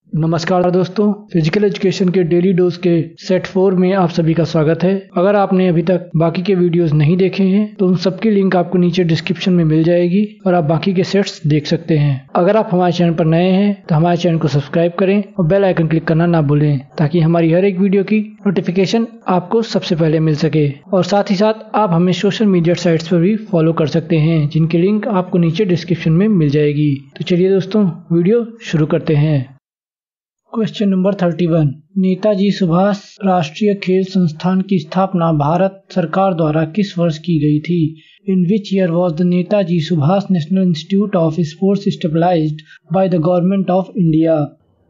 नमस्कार दोस्तों, physical education के डेली डोज के सेट 4 में आप सभी का स्वागत है। अगर आपने अभी तक बाकी के वीडियोस नहीं देखे हैं तो उन सबकी लिंक आपको नीचे डिस्क्रिप्शन में मिल जाएगी और आप बाकी के सेट्स देख सकते हैं। अगर आप हमारे चैनल पर नए हैं तो हमारे चैनल को सब्सक्राइब करें और बेल आइकन क्लिक करना ना भूलें ताकि हमारी हर एक वीडियो की नोटिफिकेशन आपको सबसे पहले मिल सके। और साथ ही साथ आप हमें सोशल मीडिया साइट्स पर भी फॉलो कर सकते हैं जिनकी लिंक आपको नीचे डिस्क्रिप्शन में मिल जाएगी। तो चलिए दोस्तों, वीडियो शुरू करते हैं। क्वेश्चन नंबर 31, नेताजी सुभाष राष्ट्रीय खेल संस्थान की स्थापना भारत सरकार द्वारा किस वर्ष की गई थी? In which year was the Netaji Subhash National Institute of Sports established by the government of India?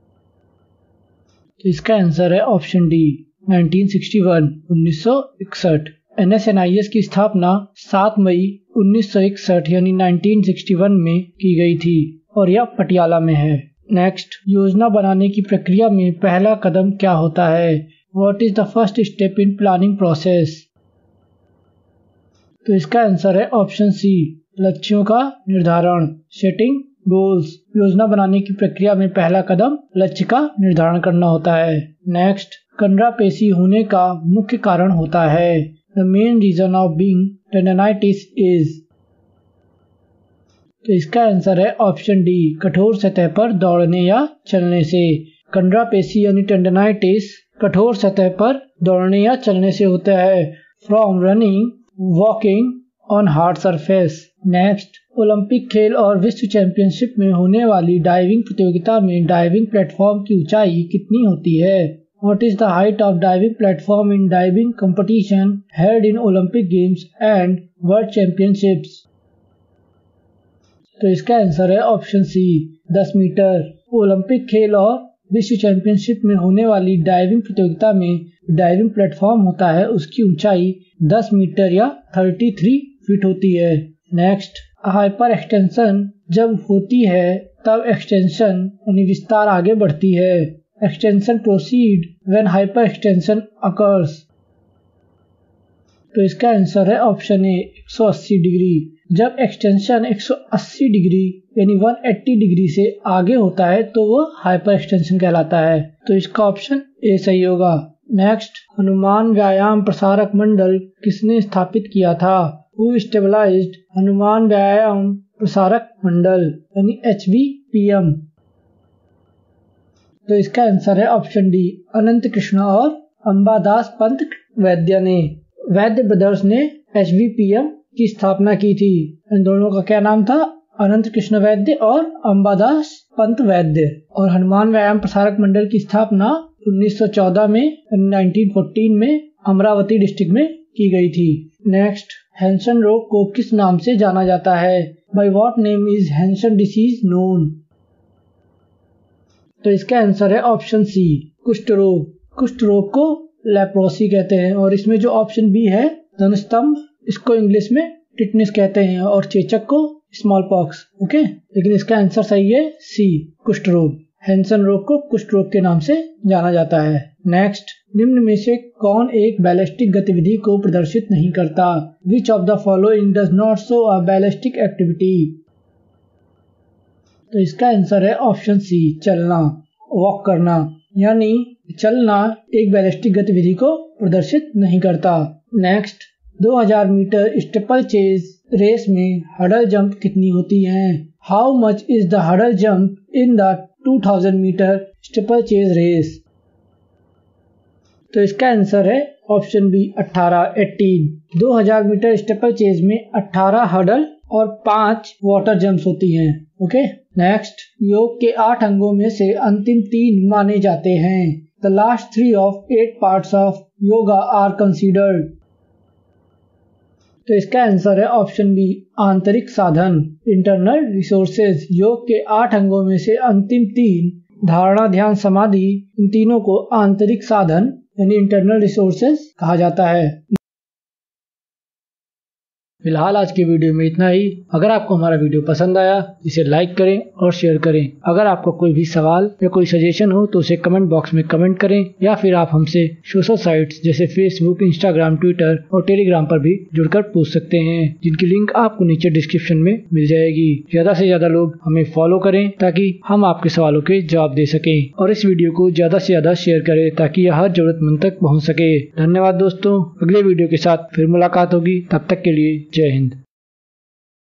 तो इसका आंसर है ऑप्शन डी, 1961, 1961। NSNIS की स्थापना 7 मई 1961 यानी 1961 में की गई थी और यह पटियाला में है। नेक्स्ट, योजना बनाने की प्रक्रिया में पहला कदम क्या होता है? What is the first step in planning process? तो इसका आंसर है ऑप्शन सी, लक्ष्यों का निर्धारण, सेटिंग गोल्स। योजना बनाने की प्रक्रिया में पहला कदम लक्ष्य का निर्धारण करना होता है। नेक्स्ट, कंडरापेशी होने का मुख्य कारण होता है? The main reason of being tendinitis is? तो इसका आंसर है ऑप्शन डी, कठोर सतह पर दौड़ने या चलने से। कंडरापेशी यानी टेंडनाइटिस कठोर सतह पर दौड़ने या चलने से होता है। From running, walking on hard surface. Next, Olympic खेल और विश्व चैंपियनशिप में होने वाली डाइविंग प्रतियोगिता में डाइविंग प्लेटफॉर्म की ऊंचाई कितनी होती है? What is the height of diving platform in diving competition held in Olympic Games and World Championships? तो इसका आंसर है ऑप्शन सी, 10 मीटर। ओलंपिक खेल और विश्व चैंपियनशिप में होने वाली डाइविंग प्रतियोगिता में डाइविंग प्लेटफॉर्म होता है, उसकी ऊंचाई 10 मीटर या 33 फीट होती है। नेक्स्ट, हाइपर एक्सटेंशन जब होती है तब एक्सटेंशन यानी विस्तार आगे बढ़ती है। Extension proceed when hyper extension occurs. तो इसका आंसर है ऑप्शन ए, 180 डिग्री। जब एक्सटेंशन 180 डिग्री यानी 180 डिग्री से आगे होता है तो वो हाइपर एक्सटेंशन कहलाता है। तो इसका ऑप्शन ए सही होगा। नेक्स्ट, हनुमान व्यायाम प्रसारक मंडल किसने स्थापित किया था? हु स्टेबलाइज्ड हनुमान व्यायाम प्रसारक मंडल यानी HVPM? तो इसका आंसर है ऑप्शन डी, अनंत कृष्ण और अंबादास पंत वैद्य ने। वैद्य ब्रदर्स ने HVPM की स्थापना की थी। इन दोनों का क्या नाम था? अनंत कृष्ण वैद्य और अंबादास पंत वैद्य। और हनुमान व्यायाम प्रसारक मंडल की स्थापना 1914 में 1914 में अमरावती डिस्ट्रिक्ट में की गई थी। नेक्स्ट, हैंसन रोग को किस नाम से जाना जाता है? By what name is Hansen disease known? तो इसका आंसर है ऑप्शन सी, कुष्ठ रोग। कुष्ठ रोग को लेप्रोसी कहते हैं और इसमें जो ऑप्शन बी है धनुस्तंभ, इसको इंग्लिश में टिटनेस कहते हैं और चेचक को स्मॉल पॉक्स। ओके, लेकिन इसका आंसर सही है सी, कुष्ठ रोग। हैंसन रोग को कुष्ठ रोग के नाम से जाना जाता है। नेक्स्ट, निम्न में से कौन एक बैलिस्टिक गतिविधि को प्रदर्शित नहीं करता? Which of the following does not show a ballistic activity? तो इसका आंसर है ऑप्शन सी, चलना, वॉक करना। यानी चलना एक बैलिस्टिक गतिविधि को प्रदर्शित नहीं करता। Next, 2000 meter steeplechase race में हडल जंप कितनी होती है? How much is the hurdle jump in the 2000 meter steeplechase race? तो इसका आंसर है option B, 18। 2000 meter steeplechase में 18 हडल और 5 वाटर जंप्स होती हैं। ओके, नेक्स्ट, योग के 8 अंगों में से अंतिम 3 माने जाते हैं। The last 3 of 8 parts of yoga are considered? तो इसका आंसर है ऑप्शन बी, आंतरिक साधन, इंटरनल रिसोर्सेज। योग के 8 अंगों में से अंतिम 3 धारणा, ध्यान, समाधि, इन तीनों को आंतरिक साधन यानी इंटरनल रिसोर्सेज कहा जाता है। फिलहाल आज की वीडियो में इतना ही। अगर आपको हमारा वीडियो पसंद आया इसे लाइक करें और शेयर करें। अगर आपको कोई भी सवाल या कोई सजेशन हो तो उसे कमेंट बॉक्स में कमेंट करें, या फिर आप हमसे सोशल साइट्स जैसे फेसबुक, इंस्टाग्राम, ट्विटर और टेलीग्राम पर भी जुड़कर पूछ सकते हैं, जिनकी लिंक आपको नीचे डिस्क्रिप्शन में मिल जाएगी। ज्यादा से ज्यादा लोग हमें फॉलो करें ताकि हम आपके सवालों के जवाब दे सकें, और इस वीडियो को ज्यादा से ज्यादा शेयर करें ताकि यह हर जरूरतमंद तक पहुंच सके। धन्यवाद दोस्तों, अगले वीडियो के साथ फिर मुलाकात होगी। तब तक के लिए जय हिंद।